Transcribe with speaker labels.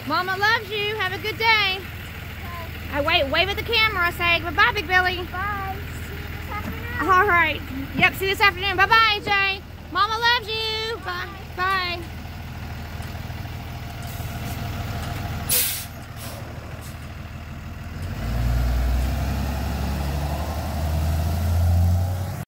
Speaker 1: Mama loves you. Have a good day. Wave at the camera. Say bye-bye, Big Billy.
Speaker 2: Bye. See you this afternoon.
Speaker 1: All right. Yep, see you this afternoon. Bye-bye, AJ. Mama loves you.